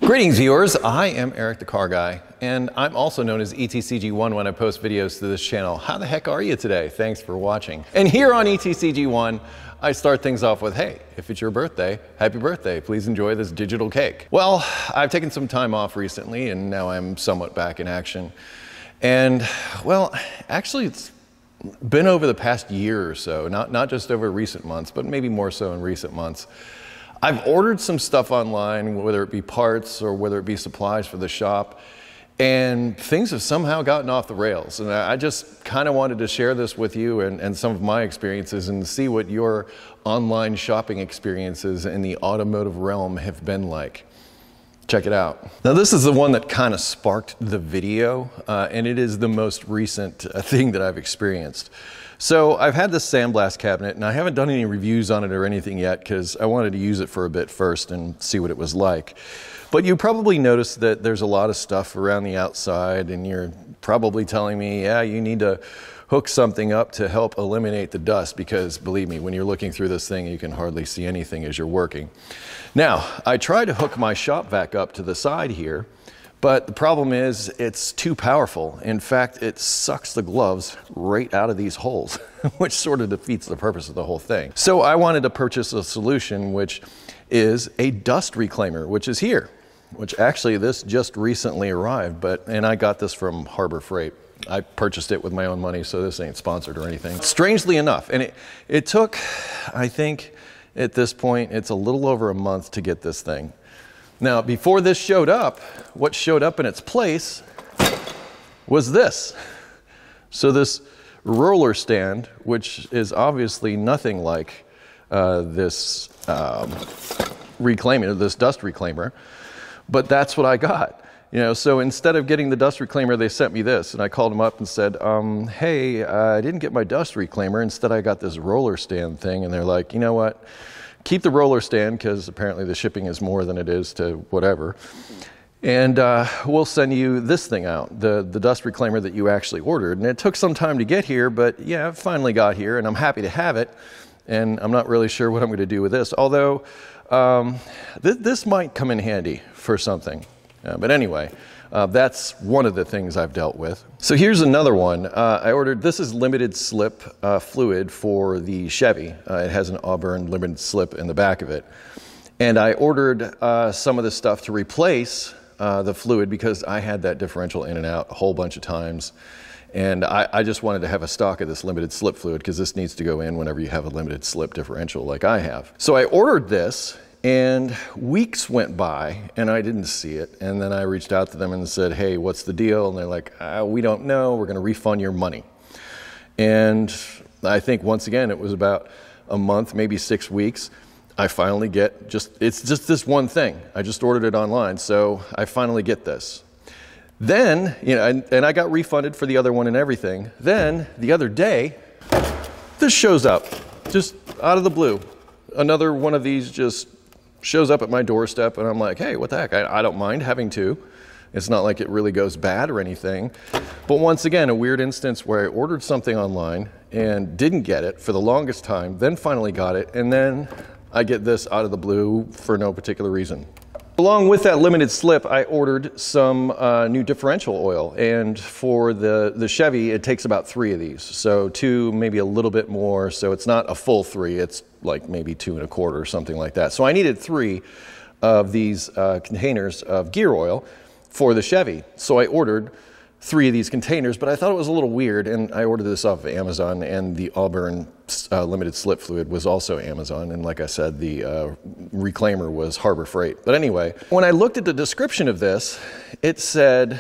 Greetings viewers, I am Eric the Car Guy, and I'm also known as ETCG1 when I post videos to this channel. How the heck are you today? Thanks for watching. And here on ETCG1, I start things off with, hey, if it's your birthday, happy birthday. Please enjoy this digital cake. Well, I've taken some time off recently and now I'm somewhat back in action. And well, actually it's been over the past year or so, not just over recent months, but maybe more so in recent months. I've ordered some stuff online, whether it be parts or whether it be supplies for the shop, and things have somehow gotten off the rails. And I just kind of wanted to share this with you and some of my experiences and see what your online shopping experiences in the automotive realm have been like. Check it out. Now this is the one that kind of sparked the video, and it is the most recent thing that I've experienced. So I've had this sandblast cabinet and I haven't done any reviews on it or anything yet because I wanted to use it for a bit first and see what it was like. But you probably noticed that there's a lot of stuff around the outside and you're probably telling me, yeah, you need to hook something up to help eliminate the dust because believe me, when you're looking through this thing, you can hardly see anything as you're working. Now, I tried to hook my shop vac up to the side here, but the problem is it's too powerful. In fact, it sucks the gloves right out of these holes, which sort of defeats the purpose of the whole thing. So I wanted to purchase a solution, which is a dust reclaimer, which is here, which actually this just recently arrived, and I got this from Harbor Freight. I purchased it with my own money, so this ain't sponsored or anything. Strangely enough, and it took, I think at this point, it's a little over a month to get this thing. Now, before this showed up, what showed up in its place was this. So this roller stand, which is obviously nothing like this reclaimer, this dust reclaimer, but that's what I got. You know, so instead of getting the dust reclaimer, they sent me this, and I called them up and said, hey, I didn't get my dust reclaimer. Instead, I got this roller stand thing, and they're like, you know what? Keep the roller stand because apparently the shipping is more than it is to whatever. And we'll send you this thing out, the dust reclaimer that you actually ordered. And it took some time to get here, but yeah, it finally got here and I'm happy to have it. And I'm not really sure what I'm going to do with this, although this might come in handy for something. But anyway, that's one of the things I've dealt with. So here's another one. I ordered, this is limited slip fluid for the Chevy. It has an Auburn limited slip in the back of it. And I ordered some of the stuff to replace the fluid because I had that differential in and out a whole bunch of times. And I just wanted to have a stock of this limited slip fluid because this needs to go in whenever you have a limited slip differential like I have. So I ordered this. And weeks went by and I didn't see it. And then I reached out to them and said, hey, what's the deal? And they're like, we don't know. We're going to refund your money. And I think once again, it was about a month, maybe 6 weeks. I finally get it's just this one thing. I just ordered it online. So I finally get this. Then, you know, and I got refunded for the other one and everything. Then the other day, this shows up just out of the blue. Another one of these just shows up at my doorstep and I'm like, hey, what the heck? I don't mind having two. It's not like it really goes bad or anything. But once again, a weird instance where I ordered something online and didn't get it for the longest time, then finally got it, and then I get this out of the blue for no particular reason. Along with that limited slip, I ordered some new differential oil, and for the Chevy, it takes about 3 of these. So 2, maybe a little bit more, so it's not a full 3, it's like maybe 2 1/4 or something like that. So I needed 3 of these containers of gear oil for the Chevy. So I ordered 3 of these containers, but I thought it was a little weird, and I ordered this off of Amazon, and the Auburn limited slip fluid was also Amazon, and like I said, the reclaimer was Harbor Freight. But anyway, when I looked at the description of this, it said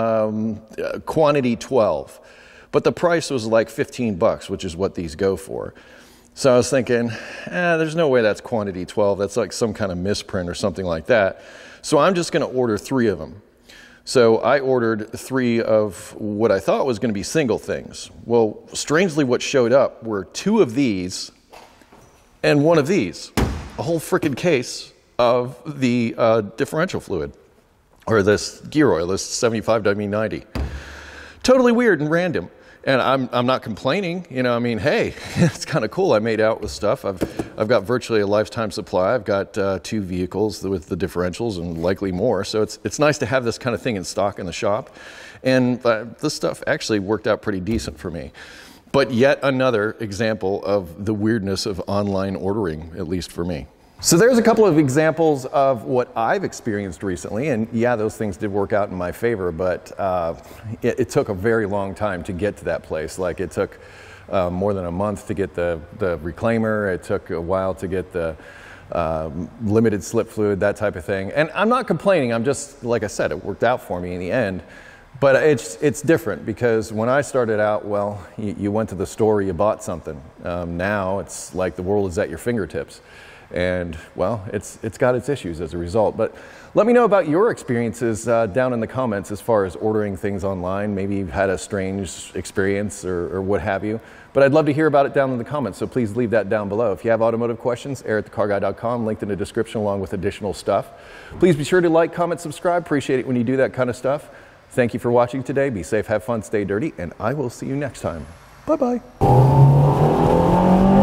quantity 12, but the price was like 15 bucks, which is what these go for. So I was thinking, there's no way that's quantity 12. That's like some kind of misprint or something like that. So I'm just going to order 3 of them. So I ordered 3 of what I thought was going to be single things. Well, strangely, what showed up were 2 of these and 1 of these. A whole frickin' case of the differential fluid, or this gear oil, this 75W90. Totally weird and random. And I'm not complaining, you know, I mean, hey, it's kind of cool. I made out with stuff. I've got virtually a lifetime supply. I've got 2 vehicles with the differentials and likely more. So it's nice to have this kind of thing in stock in the shop. And this stuff actually worked out pretty decent for me. But yet another example of the weirdness of online ordering, at least for me. So there's a couple of examples of what I've experienced recently, and yeah, those things did work out in my favor, but it took a very long time to get to that place. Like it took more than a month to get the reclaimer. It took a while to get the limited slip fluid, that type of thing. And I'm not complaining. I'm just, like I said, it worked out for me in the end. But it's different because when I started out, well, you went to the store, you bought something. Now it's like the world is at your fingertips. And well, it's got its issues as a result. But let me know about your experiences down in the comments as far as ordering things online. Maybe you've had a strange experience or what have you. But I'd love to hear about it down in the comments, so please leave that down below. If you have automotive questions, air@thecarguy.com, linked in the description along with additional stuff. Please be sure to like, comment, subscribe. Appreciate it when you do that kind of stuff. Thank you for watching today. Be safe, have fun, stay dirty, and I will see you next time. Bye-bye.